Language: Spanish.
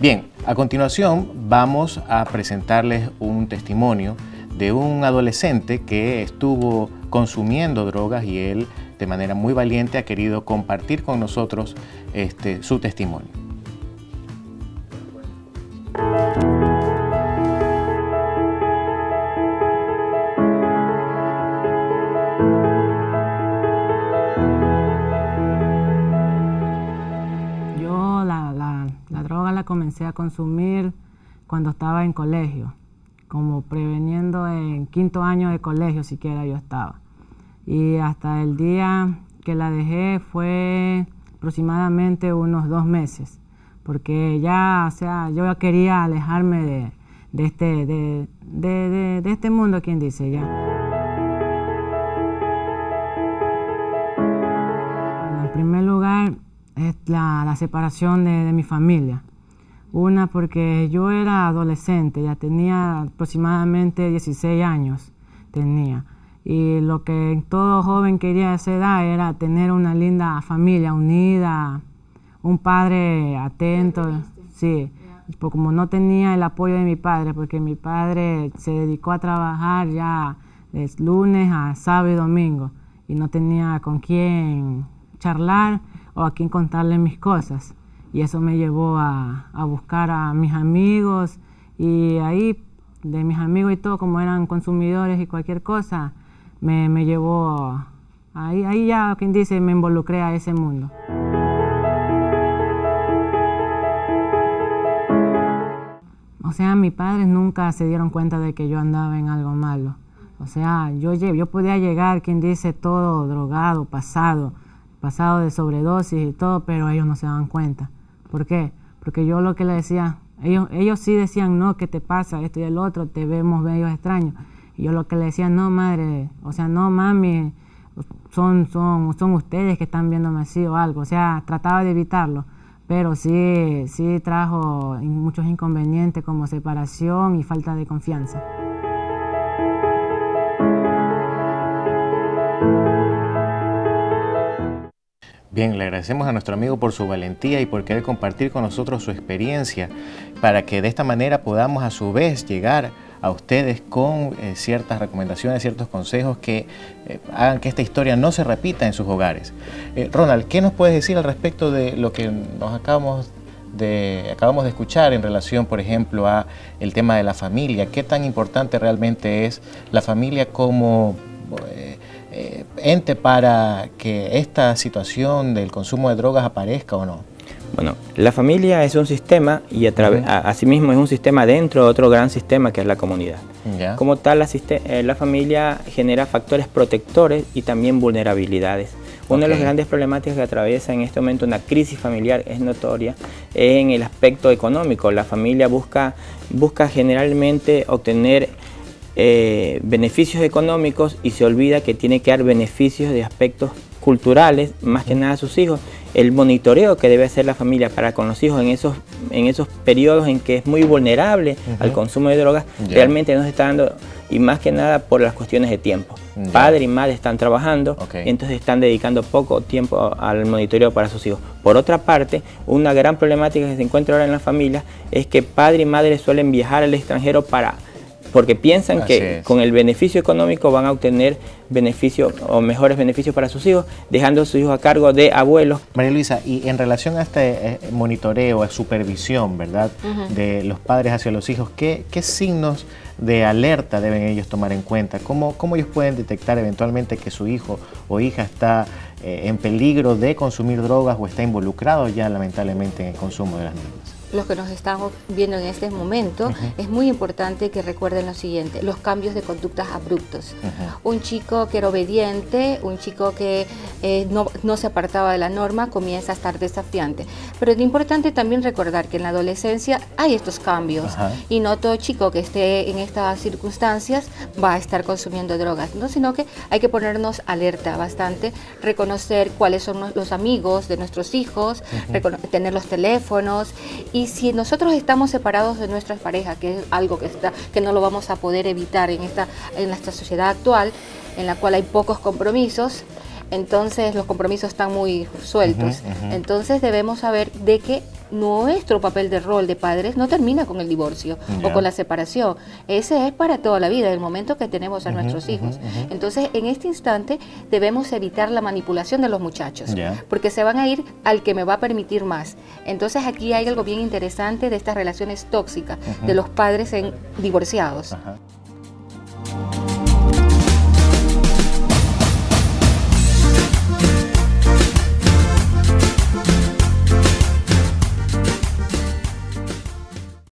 Bien, a continuación vamos a presentarles un testimonio de un adolescente que estuvo consumiendo drogas y él, de manera muy valiente, ha querido compartir con nosotros su testimonio. Yo la droga la comencé a consumir cuando estaba en colegio, como preveniendo en quinto año de colegio siquiera yo estaba. Y hasta el día que la dejé fue aproximadamente unos 2 meses, porque ya, o sea, yo ya quería alejarme de este mundo, quien dice ya. Bueno, en primer lugar es la separación de mi familia. Una, porque yo era adolescente, ya tenía aproximadamente 16 años, tenía. Y lo que todo joven quería a esa edad era tener una linda familia unida, un padre atento, sí. Pues como no tenía el apoyo de mi padre, porque mi padre se dedicó a trabajar ya de lunes a sábado y domingo, y no tenía con quién charlar o a quién contarle mis cosas. Y eso me llevó a buscar a mis amigos, y ahí de mis amigos y todo, como eran consumidores y cualquier cosa, me llevó, ahí ya, quien dice, me involucré a ese mundo. O sea, mis padres nunca se dieron cuenta de que yo andaba en algo malo. O sea, yo podía llegar, quien dice, todo drogado, pasado de sobredosis y todo, pero ellos no se daban cuenta. ¿Por qué? Porque yo lo que les decía, ellos sí decían, no, ¿qué te pasa? Esto y el otro, te vemos medio extraños. Y yo lo que le decía, no, madre, o sea, no, mami, son ustedes que están viéndome así o algo. O sea, trataba de evitarlo, pero sí trajo muchos inconvenientes como separación y falta de confianza. Bien, le agradecemos a nuestro amigo por su valentía y por querer compartir con nosotros su experiencia, para que de esta manera podamos a su vez llegar a ustedes con ciertas recomendaciones, ciertos consejos que hagan que esta historia no se repita en sus hogares. Ronald, ¿qué nos puedes decir al respecto de lo que nos acabamos de escuchar en relación, por ejemplo, a el tema de la familia? ¿Qué tan importante realmente es la familia como ente para que esta situación del consumo de drogas aparezca o no? Bueno, la familia es un sistema y asimismo es un sistema dentro de otro gran sistema que es la comunidad. Ya. Como tal, la familia genera factores protectores y también vulnerabilidades. Una de las grandes problemáticas que atraviesa en este momento una crisis familiar es notoria en el aspecto económico. La familia busca generalmente obtener beneficios económicos y se olvida que tiene que dar beneficios de aspectos culturales, más que nada a sus hijos. El monitoreo que debe hacer la familia para con los hijos en esos periodos en que es muy vulnerable al consumo de drogas, realmente no se está dando, y más que nada por las cuestiones de tiempo. Padre y madre están trabajando, y entonces están dedicando poco tiempo al monitoreo para sus hijos. Por otra parte, una gran problemática que se encuentra ahora en las familias es que padre y madre suelen viajar al extranjero porque piensan que con el beneficio económico van a obtener beneficios o mejores beneficios para sus hijos, dejando a sus hijos a cargo de abuelos. María Luisa, y en relación a este monitoreo, a supervisión, ¿verdad?, de los padres hacia los hijos, ¿qué signos de alerta deben ellos tomar en cuenta? ¿Cómo ellos pueden detectar eventualmente que su hijo o hija está en peligro de consumir drogas o está involucrado ya lamentablemente en el consumo de las mismas? Los que nos estamos viendo en este momento, es muy importante que recuerden lo siguiente: los cambios de conductas abruptos. Un chico que era obediente, un chico que no se apartaba de la norma, comienza a estar desafiante. Pero es importante también recordar que en la adolescencia hay estos cambios, y no todo chico que esté en estas circunstancias va a estar consumiendo drogas, ¿no? Sino que hay que ponernos alerta bastante, reconocer cuáles son los amigos de nuestros hijos, tener los teléfonos. Y si nosotros estamos separados de nuestras parejas, que es algo que no lo vamos a poder evitar en esta sociedad actual, en la cual hay pocos compromisos, entonces los compromisos están muy sueltos. Entonces debemos saber de que nuestro papel de rol de padres no termina con el divorcio o con la separación. Ese es para toda la vida, el momento que tenemos a nuestros hijos. Entonces, en este instante debemos evitar la manipulación de los muchachos, porque se van a ir al que me va a permitir más. Entonces, aquí hay algo bien interesante de estas relaciones tóxicas de los padres divorciados.